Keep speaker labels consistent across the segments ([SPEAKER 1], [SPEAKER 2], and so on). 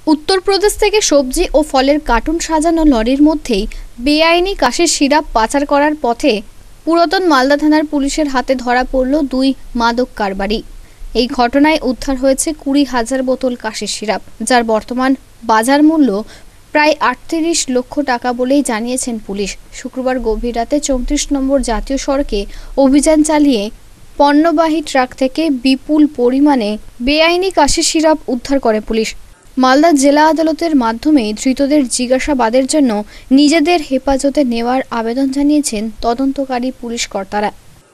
[SPEAKER 1] উত্তরপ্রদেশ থেকে সবজি ও ফলের কার্টুন সাজানো লরির মধ্যেই বেআইনি কাশির সিরাপ পাচার করার পথে পুরাতন মালদা থানার পুলিশের হাতে ধরা পড়ল দুই মাদক কারবারি। এই ঘটনায় উদ্ধার হয়েছে 20,000 বোতল কাশির সিরাপ, যার বর্তমান বাজার মূল্য প্রায় 38 লক্ষ টাকা বলেই জানিয়েছেন পুলিশ। শুক্রবার গভীর রাতে 34 নম্বর জাতীয় সড়কে অভিযান চালিয়ে পণ্যবাহী ট্রাক থেকে বিপুল পরিমাণে বেআইনি কাশির সিরাপ উদ্ধার করে পুলিশ। মালদা জেলা আদালতের মাধ্যমে ধৃতদের জিজ্ঞাসাবাদের জন্য নিজেদের হেফাজতে নেওয়ার আবেদন জানিয়েছেন তদন্তকারী পুলিশ কর্তারা।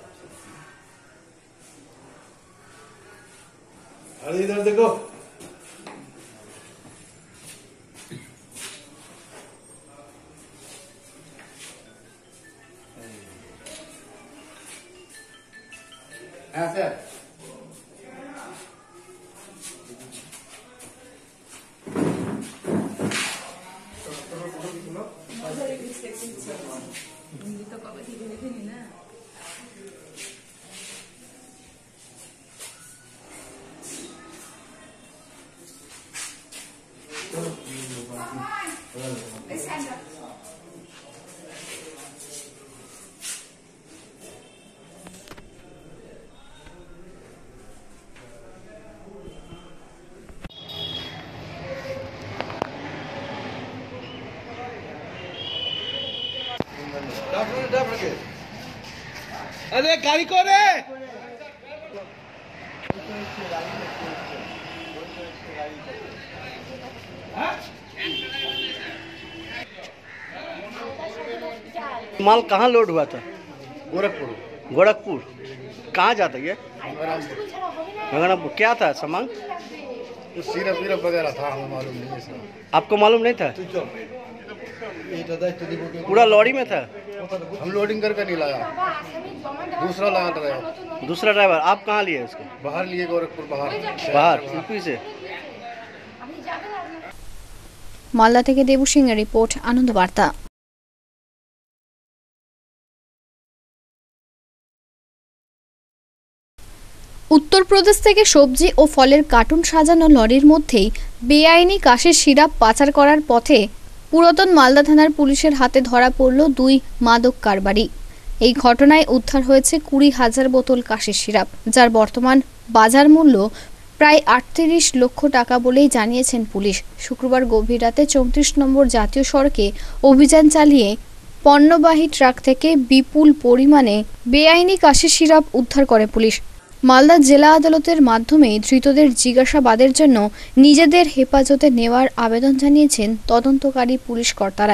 [SPEAKER 2] अरे गाड़ी को रे
[SPEAKER 3] माल कहाँ लोड हुआ था?
[SPEAKER 4] गोरखपुर।
[SPEAKER 3] गोरखपुर कहाँ जाता ये? क्या था सामान?
[SPEAKER 4] सिरप विरप वगैरह था, हमें मालूम नहीं है सर।
[SPEAKER 3] आपको मालूम नहीं था? पूरा लॉरी में था?
[SPEAKER 4] हम लोडिंग करके नहीं लाया, दूसरा लगा ड्राइवर।
[SPEAKER 3] दूसरा ड्राइवर आप कहाँ लिए इसको?
[SPEAKER 4] बाहर लिए, गोरखपुर
[SPEAKER 3] बाहर यूपी से।
[SPEAKER 1] মালদা থেকে দেবু সিং এর রিপোর্ট, আনন্দ বার্তা। উত্তরপ্রদেশ থেকে সবজি ও ফলের কার্টুন সাজানো লরির মধ্যেই বেআইনি কাশির সিরাপ পাচার করার পথে পুরাতন মালদা থানার পুলিশের হাতে ধরা পড়ল দুই মাদক কারবারি। এই ঘটনায় উদ্ধার হয়েছে 20,000 বোতল কাশির সিরাপ, যার বর্তমান বাজার মূল্য প্রায় 38 লক্ষ টাকা বলেই জানিয়েছেন পুলিশ। শুক্রবার গভীর রাতে 34 নম্বর জাতীয় সড়কে অভিযান চালিয়ে পণ্যবাহী ট্রাক থেকে বিপুল পরিমাণে বেআইনি কাশির সিরাপ উদ্ধার করে পুলিশ। মালদা জেলা আদালতের মাধ্যমে ধৃতদের জিজ্ঞাসাবাদের জন্য নিজেদের হেফাজতে নেওয়ার আবেদন জানিয়েছেন তদন্তকারী পুলিশ কর্তারা।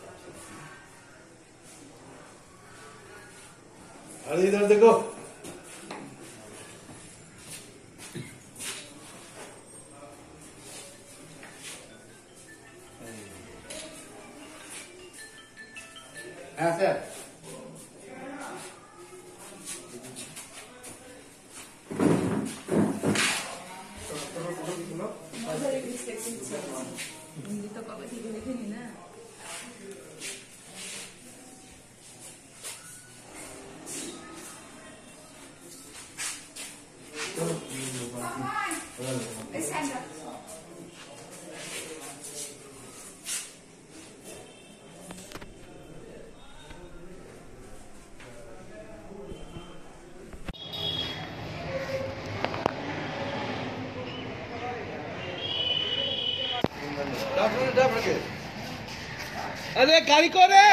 [SPEAKER 2] अरे गाड़ी को रे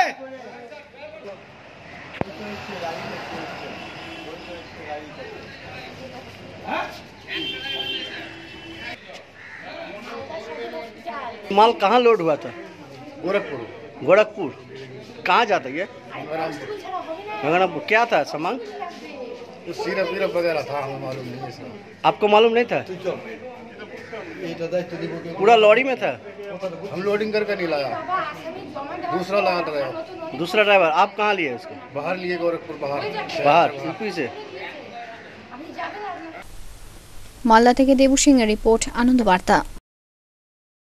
[SPEAKER 3] माल कहाँ लोड हुआ था?
[SPEAKER 4] गोरखपुर।
[SPEAKER 3] गोरखपुर कहाँ जाता ये? क्या था सामान?
[SPEAKER 4] सिरप विरप वगैरह था, हमें मालूम नहीं है सर।
[SPEAKER 3] आपको मालूम नहीं था? पूरा लॉरी में था?
[SPEAKER 4] हम लोडिंग करके नहीं लाया, दूसरा लगा ड्राइवर।
[SPEAKER 3] दूसरा ड्राइवर आप कहाँ लिए इसको?
[SPEAKER 4] बाहर लिए, गोरखपुर
[SPEAKER 3] बाहर यूपी से।
[SPEAKER 1] মালদা থেকে দেবু সিং এর রিপোর্ট, আনন্দ বার্তা।